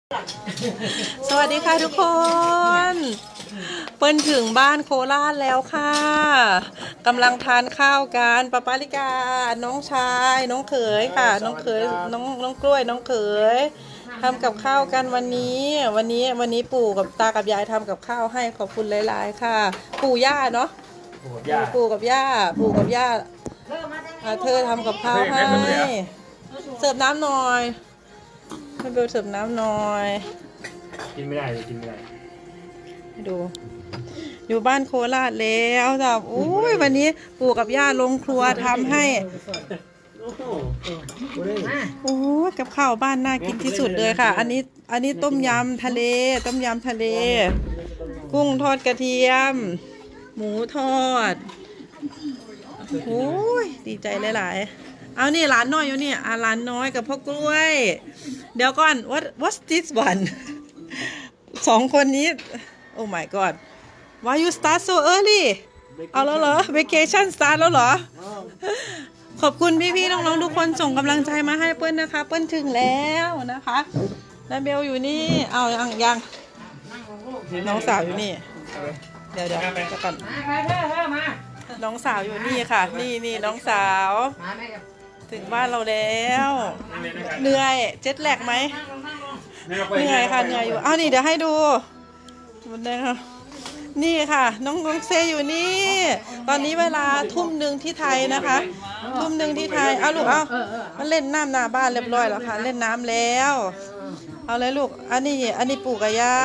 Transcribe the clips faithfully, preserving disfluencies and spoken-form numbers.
สวัสดีค่ะทุกคนเปิ้ลถึงบ้านโคราชแล้วค่ะกำลังทานข้าวกันป้าปาลิกาน้องชายน้องเขยค่ะน้องเขยน้องน้องกล้วยน้องเขยทำกับข้าวกันวันนี้วันนี้วันนี้ปู่กับตากับยายทำกับข้าวให้ขอบคุณหลายๆค่ะปู่ย่าเนาะปู่กับย่าปู่กับย่าเธอทำกับข้าวให้เสิร์ฟน้ำหน่อยให้เบลเสิร์ฟน้ำหน่อยกินไม่ได้เลยกินไม่ได้ให้ดูอยู่บ้านโคราชแล้วจ้ะโอ้ยวันนี้ปู่กับย่าลงครัวทำให้โอ้ยกับข้าวบ้านน่ากินที่สุดเลยค่ะอันนี้อันนี้ต้มยำทะเลต้มยำทะเลกุ้งทอดกระเทียมหมูทอดโอ้ยดีใจหลายๆเอานี่หลานน้อยอยู่นี่อ่ะหลานน้อยกับพ่อกล้วยเดี๋ยวก่อน what what's this one สองคนนี้ oh my god why you start so early เอาแล้วเหรอ vacation start แล้วเหรอขอบคุณพี่ๆน้องๆทุกคนส่งกำลังใจมาให้เปิ้ลนะคะเปิ้ลถึงแล้วนะคะแล้วเบลอยู่นี่เอายังยังน้องสาวอยู่นี่เดี๋ยวเดี๋ยวจะก่อนน้องสาวอยู่นี่ค่ะนี่นี่น้องสาวถึงบ้านเราแล้วเหนื่อยเจ็ตแลกไหมเหนื่อยค่ะเหนื่อยอยู่อ้าวนี่เดี๋ยวให้ดูมันได้ค่ะนี่ค่ะน้องน้องเซอยู่นี่ตอนนี้เวลาทุ่มหนึ่งที่ไทยนะคะทุ่มหนึ่งที่ไทยเอาลูกเอามันเล่นน้ำหน้าบ้านเรียบร้อยแล้วค่ะเล่นน้ำแล้วเอาเลยลูกอันนี้อันนี้ปู่กับย่า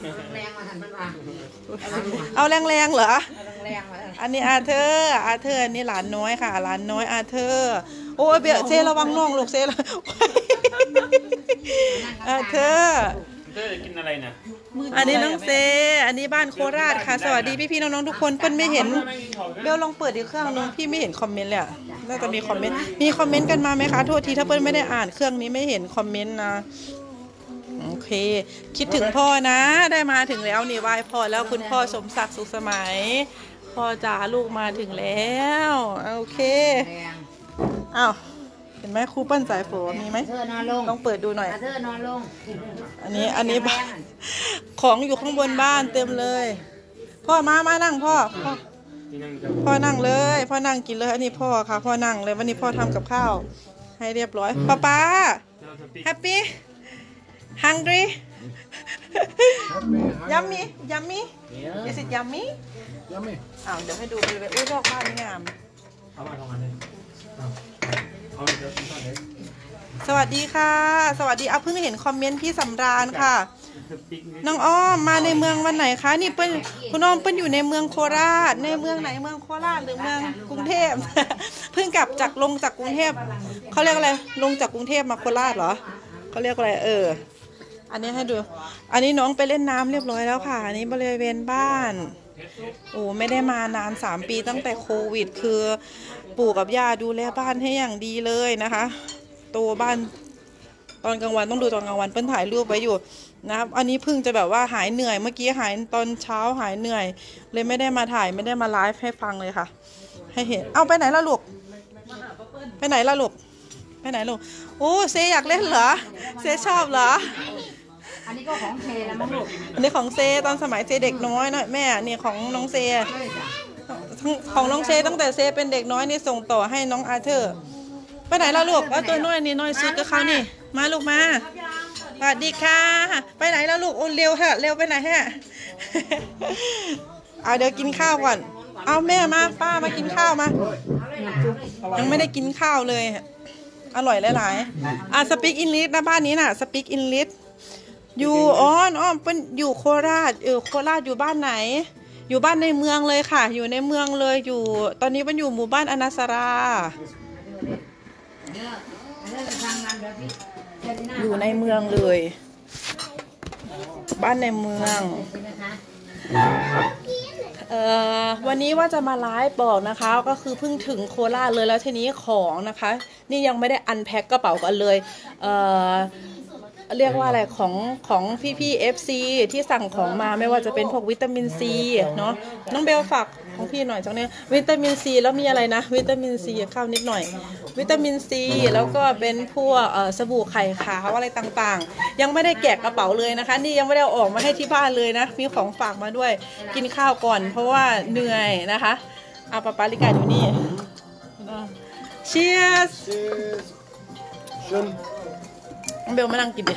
เอาแรงๆเหรออันนี้อาเธอร์อาเธอร์อันนี้หลานน้อยค่ะหลานน้อยอาเธอร์โอ้ยเบียเซระวังน้องลูกเซระอาเธอร์เธอกินอะไรนะอันนี้น้องเซอันนี้บ้านโคราชค่ะสวัสดีพี่ๆน้องๆทุกคนเปิ้ลไม่เห็นเบลลองเปิดอีกเครื่องนึงพี่ไม่เห็นคอมเมนต์เลยอะน่าจะมีคอมเมนต์มีคอมเมนต์กันมาไหมคะโทษทีถ้าเปิ้ลไม่ได้อ่านเครื่องนี้ไม่เห็นคอมเมนต์นะโอเคคิดถึงพ่อนะได้มาถึงแล้วนี่ไหว้พ่อแล้วคุณพ่อสมศักดิ์สุขสมัยพ่อจ๋าลูกมาถึงแล้วโอเคอ้าวเห็นไหมครูเปิ้ลสายฝนมีไหมต้องเปิดดูหน่อยอันนี้อันนี้ของอยู่ข้างบนบ้านเต็มเลยพ่อมามานั่งพ่อพ่อพ่อนั่งเลยพ่อนั่งกินเลยอันนี้พ่อค่ะพ่อนั่งเลยวันนี้พ่อทำกับข้าวให้เรียบร้อยป้าป้าแฮปปี้hungry yummy yummy is it yummy yummy อ้าวเดี๋ยวให้ดูไปเลยอุ้ยรอกบ้านงามเอามาทำงานเลยสวัสดีค่ะสวัสดีเอาเพิ่งเห็นคอมเมนต์พี่สำราญค่ะน้องอ้อมมาในเมืองวันไหนคะนี่เปิ้ลคุณอ้อมเปิ้ลอยู่ในเมืองโคราชในเมืองไหนเมืองโคราชหรือเมืองกรุงเทพเพิ่งกลับจากลงจากกรุงเทพเขาเรียกอะไรลงจากกรุงเทพมาโคราชเหรอเขาเรียกอะไรเอออันนี้ให้ดูอันนี้น้องไปเล่นน้ำเรียบร้อยแล้วค่ะอันนี้บริเวณบ้านโอ้ไม่ได้มานานสามปีตั้งแต่โควิดคือปู่กับย่าดูแลบ้านให้อย่างดีเลยนะคะตัวบ้านตอนกลางวันต้องดูตอนกลางวันเปิ้ลถ่ายรูปไว้อยู่นะครับอันนี้เพิ่งจะแบบว่าหายเหนื่อยเมื่อกี้หายตอนเช้าหายเหนื่อยเลยไม่ได้มาถ่ายไม่ได้มาไลฟ์ให้ฟังเลยค่ะให้เห็นเอาไปไหนล่ะลูกไปไหนล่ะลูกไปไหนลูกโอ้เซอยากเล่นเหรอเซชอบเหรออันนี้ก็ของเซแล้วมั้งลูกอันนี้ของเซตอนสมัยเซเด็กน้อยนะแม่นี่ของน้องเซของน้องเซตั้งแต่เซเป็นเด็กน้อยนี่ส่งต่อให้น้องอาเธอร์ไปไหนล่ะลูกเอาตัวน้อยนี่น้อยสุดกับเขานี่มาลูกมาสวัสดีค่ะไปไหนล่ะลูกโอ้เร็วฮะเร็วไปไหนฮะเอาเดี๋ยวกินข้าวก่อนเอาแม่มาป้ามากินข้าวมายังไม่ได้กินข้าวเลยอร่อยหลายๆอ่ะสปีกอินลิสนะบ้านนี้น่ะสปีกอินลิสอยู่อ๋ออ๋อเป็นอยู่โคราชเออโคราชอยู่บ้านไหนอยู่บ้านในเมืองเลยค่ะอยู่ในเมืองเลยอยู่ตอนนี้มันอยู่หมู่บ้านอนาสราอยู่ในเมืองเลยบ้านในเมืองเอ่อวันนี้ว่าจะมาไลฟ์บอกนะคะก็คือเพิ่งถึงโคราชเลยแล้วทีนี้ของนะคะนี่ยังไม่ได้อันแพ็คกระเป๋ากันเลยเอ่อเรียกว่าอะไรของของพี่พี่เอฟซีที่สั่งของมาไม่ว่าจะเป็นพวกวิตามินซีเนาะน้องเบลฝากของพี่หน่อยจังเนี่ยวิตามินซีแล้วมีอะไรนะวิตามินซีเข้านิดหน่อยวิตามินซีแล้วก็เป็นพวกเอ่อสบู่ไข่ขาวอะไรต่างๆยังไม่ได้แกะกระเป๋าเลยนะคะนี่ยังไม่ได้เอาออกมาให้ที่บ้านเลยนะมีของฝากมาด้วยกินข้าวก่อนเพราะว่าเหนื่อยนะคะเอาปาปาลิกาอยู่นี่เชียร์เบลมานั่งกินดิ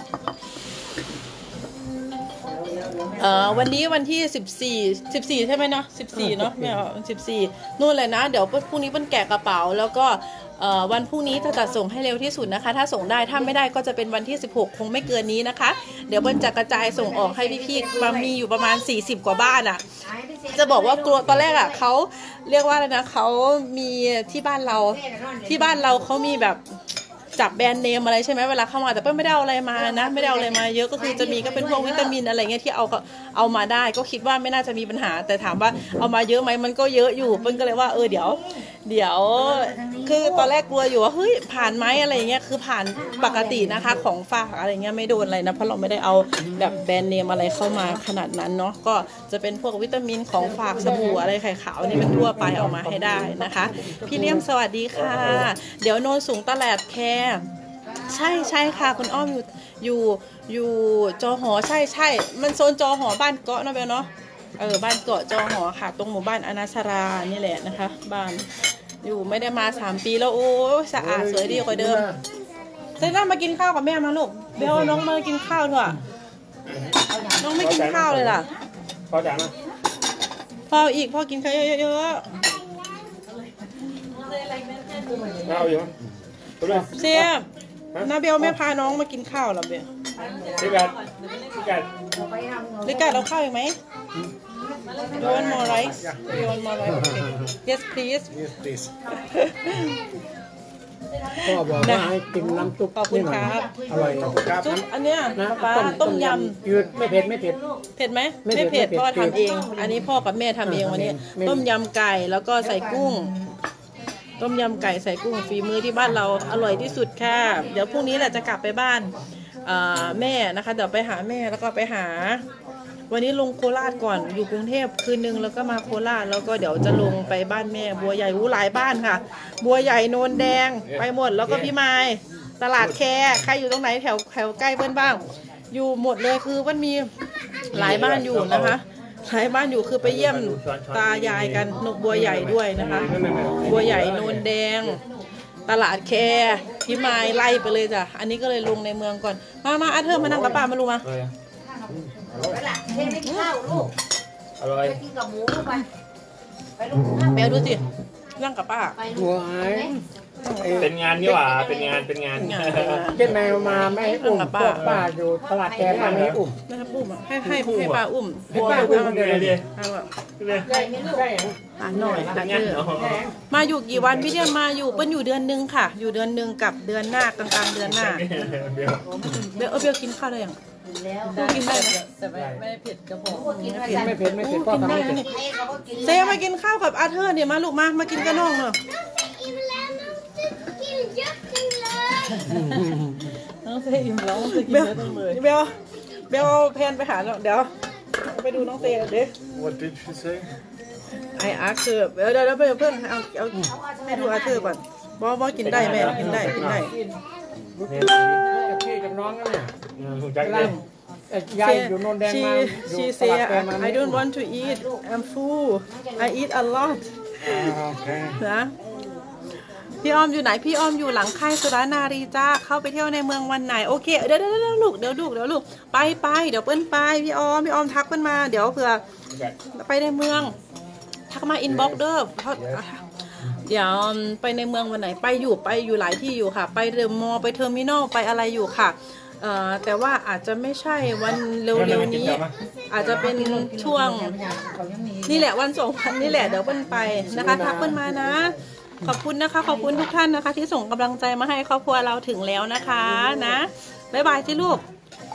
เอ่อวันนี้วันที่สิบสี่ สิบสี่ใช่ไหมเนาะสิบสี่เนาะไม่เอาสิบสี่นู่นเลยนะเดี๋ยวพรุ่งนี้เป็นแกะกระเป๋าแล้วก็เอ่อวันพรุ่งนี้จะจัดส่งให้เร็วที่สุดนะคะถ้าส่งได้ถ้าไม่ได้ก็จะเป็นวันที่สิบหกคงไม่เกินนี้นะคะเดี๋ยวเบิ้ลจะกระจายส่งออกให้พี่ๆมามีอยู่ประมาณสี่สิบกว่าบ้านอ่ะจะบอกว่ากลัวตอนแรกอ่ะเขาเรียกว่าอะไรนะเขามีที่บ้านเราที่บ้านเราเขามีแบบจับแบรนด์เนมอะไรใช่ไหมเวลาเข้ามาแต่เปิ้ลไม่ได้เอาอะไรมานะไม่ได้เอาอะไรมาเยอะก็คือจะมีก็เป็นพวกวิตามินอะไรเงี้ยที่เอาเอามาได้ก็คิดว่าไม่น่าจะมีปัญหาแต่ถามว่าเอามาเยอะไหมมันก็เยอะอยู่เปิ้ลก็เลยว่าเออเดี๋ยวเดี๋ยวคือตอนแรกกลัวอยู่ว่าเฮ้ยผ่านไหมอะไรเงี้ยคือผ่านปกตินะคะของฝากอะไรเงี้ยไม่โดนอะไรนะเพราะเราไม่ได้เอาแบบแบรนด์เนมอะไรเข้ามาขนาดนั้นเนาะก็จะเป็นพวกวิตามินของฝากสบู่อะไรไข่ขาวนี่มันทั่วไปเอามาให้ได้นะคะพี่เลี้ยมสวัสดีค่ะเดี๋ยวโนนสูงตลาดแคใช่ใช่ค่ะคุณอ้อมอยู่อยู่อยู่จอหอใช่ใช่มันโซนจอหอบ้านเกาะนะเบลเนาะเออบ้านเกาะจอหอค่ะตรงหมู่บ้านอนาสรานี่แหละนะคะบ้านอยู่ไม่ได้มาสามปีแล้วโอ้สะอาดสวยดีกว่าเดิมเซน่ามากินข้าวกับแม่มาลูกเบลน้องมากินข้าวเถอะน้องไม่กินข้าวเลยล่ะพ่อจ๋ามาพ่ออีกพ่อกินข้าวเยอะๆเอาอยู่มั้ยเสียนาเบลแม่พาน้องมากินข้าวหรอเบลลิกัดลิกัดลิกัดเราข้าวอีกไหม You want more rice? You want more rice? Okay. Yes, please. Yes, please. ก็บอกว่าให้กินน้ำซุปขอบคุณครับอร่อยครับซุปอันเนี้ยป้าต้มยำยืดไม่เผ็ดไม่เผ็ดเผ็ดไหมไม่เผ็ดพ่อทำเองอันนี้พ่อกับแม่ทำเองวันนี้ต้มยำไก่แล้วก็ใส่กุ้งต้มยำไก่ใส่กุ้งฝีมือที่บ้านเราอร่อยที่สุดค่ะเดี๋ยวพรุ่งนี้แหละจะกลับไปบ้านแม่นะคะเดี๋ยวไปหาแม่แล้วก็ไปหาวันนี้ลงโคราชก่อนอยู่กรุงเทพคืนนึงแล้วก็มาโคราชแล้วก็เดี๋ยวจะลงไปบ้านแม่บัวใหญ่อู้หลายบ้านค่ะบัวใหญ่โนนแดงไปหมดแล้วก็พี่ไม้ตลาดแคใครอยู่ตรงไหนแถวแถวใกล้เพื่อนบ้างอยู่หมดเลยคือมันมีหลายบ้านอยู่นะคะหลายบ้านอยู่คือไปเยี่ยมตายายกันนกบัวใหญ่ด้วยนะคะบัวใหญ่โนนแดงตลาดแคพี่ไม้ไล่ไปเลยจ้ะอันนี้ก็เลยลงในเมืองก่อนมามาอาเธอร์มานั่งกับป้ามาลูกมาเทไม่ข้าวลูกอร่อยไปกินกับหมูลูกไปไปลูกแมวดูสินั่งกับป้าหัวหายเป็นงานนี่หว่าเป็นงานเป็นงานเจ้าแมวมาไม่ให้อุ้มป้าป้าอยู่ตลาดแกมาไม่ให้อุ้มนะครับอุ้มให้ให้ให้ป้าอุ้มให้ป้าอุ้มเดี๋ยวเดี๋ยวอ่านหน่อยค่ะเธอมาอยู่กี่วันพี่เดียมาอยู่เป็นอยู่เดือนนึงค่ะอยู่เดือนนึงกับเดือนหน้ากลางๆเดือนหน้าเบลเบลเบลกินข้าวได้ยังแล้วกินได้แต่ไม่เผ็ดกระเพาะไม่เผ็ดไม่เผ็ดพ่อทำไม่เผ็ดเซมากินข้าวกับอาเธอร์เนี่ยมาลูกมามากินกระน่องเนาะน้องเซอิ่มแล้วเบลเบลเบลเอาแพนไปหาเดี๋ยวไปดูน้องเซเด็ก What did she say ไออาร์เธอร์เดี๋ยวเดี๋ยวเพื่อนเอาเอาให้ดูอาเธอร์ก่อนบอบอกินได้แม่กินได้กินได้พี่กับน้องกันเนี่ยยายอยู่โนนแดงมาชีเซีย I don't want to eat I'm full I eat a lot นะพี่ออมอยู่ไหนพี่ออมอยู่หลังค่ายสุรานารีจ้าเข้าไปเที่ยวในเมืองวันไหนโอเคเดี๋ยวเดี๋ยวลูกเดี๋ยวลูกเดี๋ยวลูกไปไปเดี๋ยวเปิ้ลไปพี่ออมพี่ออมทักเปิ้ลมาเดี๋ยวเผื่อไปในเมืองทักมาอินบ็อกเดอร์เดี๋ยวไปในเมืองวันไหนไปอยู่ไปอยู่หลายที่อยู่ค่ะไปเดอะมอลล์ไปเทอร์มินอลไปอะไรอยู่ค่ะแต่ว่าอาจจะไม่ใช่วันเร็วๆนี้อาจจะเป็นช่วงนี่แหละวันสองวันนี่แหละเดี๋ยวเปิ้ลไปนะคะทักเปิ้ลมานะขอบคุณนะคะขอบคุณทุกท่านนะคะที่ส่งกำลังใจมาให้ครอบครัวเราถึงแล้วนะคะนะบ๊ายบายที่ลูก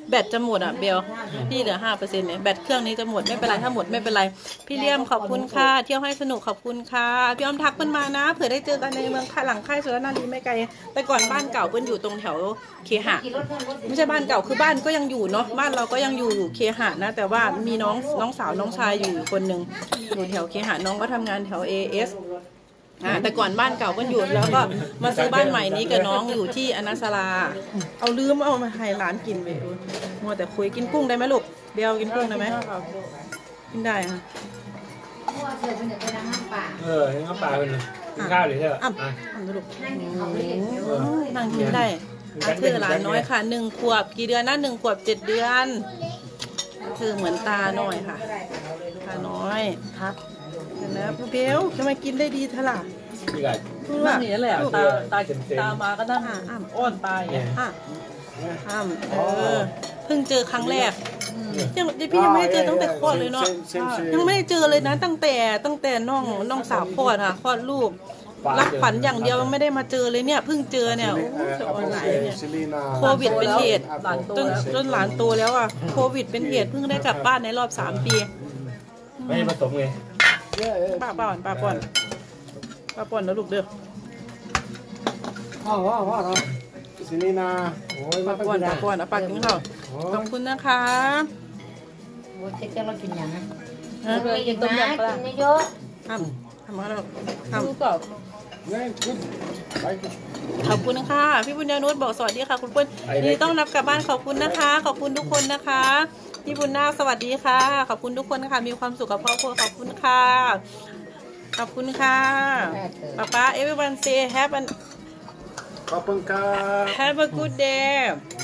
แบตจะหมดอ่ะเบลพี่เหลือห้าเปอร์เซ็นต์เนี่ยแบตเครื่องนี้จะหมดไม่เป็นไรถ้าหมดไม่เป็นไรพี่เลี่ยมขอบคุณค่ะเที่ยวให้สนุกขอบคุณค่ะพี่อ้อมทักเพิ่นมานะเผื่อได้เจอกันในเมืองหลังค่ายสุรนารีไม่ไกลแต่ก่อนบ้านเก่าเพิ่นอยู่ตรงแถวเคหะไม่ใช่บ้านเก่าคือบ้านก็ยังอยู่เนาะบ้านเราก็ยังอยู่อยู่เคหะนะแต่ว่ามีน้องน้องสาวน้องชายอยู่คนหนึ่งอยู่แถวเคหะน้องก็ทำงานแถว เอ เอสอ่าแต่ก่อนบ้านเก่าก็อยู่แล้วก็มาซื้อบ้านใหม่นี้กับน้องอยู่ที่อนัสราเอาลืมเอามาให้ร้านกินไปมัวแต่คุยกินกุ้งได้ไหมลูกเบลกินกุ้งได้ไหมกินได้ค่ะเพราะว่าเธอเป็นเด็กไปนั่งป่าเออให้เขาปลาเป็นกินข้าวหรือเถอะอ่ะอ่ะอ่ะลูกนั่งกินเขาไม่เห็นเดียวนั่งกินได้อาเธอหลานน้อยค่ะหนึ่งขวบกี่เดือนนะหนึ่งขวบเจ็ดเดือนเธอเหมือนตาหน่อยค่ะตาน้อยครับเห็นแล้วเบลทำไมกินได้ดีเท่าล่ะพี่กัดพูดว่านี่แหละตาตาตามาก็นั่งอ่ะอ่ะอ้อนตายเนี่ยอ่ะอ่ะเออเพิ่งเจอครั้งแรกยังพี่ยังไม่ได้เจอตั้งแต่คลอดเลยเนาะยังไม่ได้เจอเลยนะตั้งแต่ตั้งแต่น้องน้องสาวคลอดค่ะคลอดลูกรับขวัญอย่างเดียวไม่ได้มาเจอเลยเนี่ยเพิ่งเจอเนี่ยโอ้จะออนไลน์เนี่ยโควิดเป็นเหตุจนจนหลานโตแล้วอ่ะโควิดเป็นเหตุเพิ่งได้กลับบ้านในรอบสามปีไม่ได้ผสมไงป้าป้อนป้าป้อนป้าป้อนแล้วลูกเด้อพ่อพ่อพ่อเราซิลีนาโอ้ยป้าป้อนป้าป้อนเอาปากกินข้าวขอบคุณนะคะโอ้ยเจ๊เรากินอย่างนั้นฮะเลยกินต้มยำปลากินเยอะทำทำมาแล้วทำดูก่อนเนี่ยคุณไปขอบคุณค่ะพี่บุญญานุชบอกสวัสดีค่ะคุณเปิ้ลยินดีต้องรับกลับบ้านขอบคุณนะคะ ขอบคุณทุกคนนะคะพี่บุญนาคสวัสดีค่ะ ขอบคุณทุกคนค่ะมีความสุขกับครอบครัวขอบคุณค่ะขอบคุณค่ะป๊าป๊า everyone say have an ขอบคุณครับ have a good day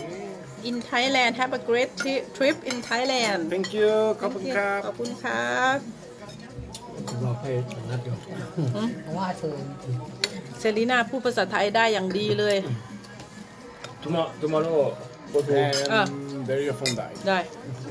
in Thailand have a great tri- trip in Thailand thank you ขอบคุณครับขอบคุณครับรอให้นัดอยู่ว่าเธอเซรีน่าพูดภาษาไทยได้อย่างดีเลย tomorrow tomorrow go to อ่ะเดี๋ยวจะฟังได้ได้โ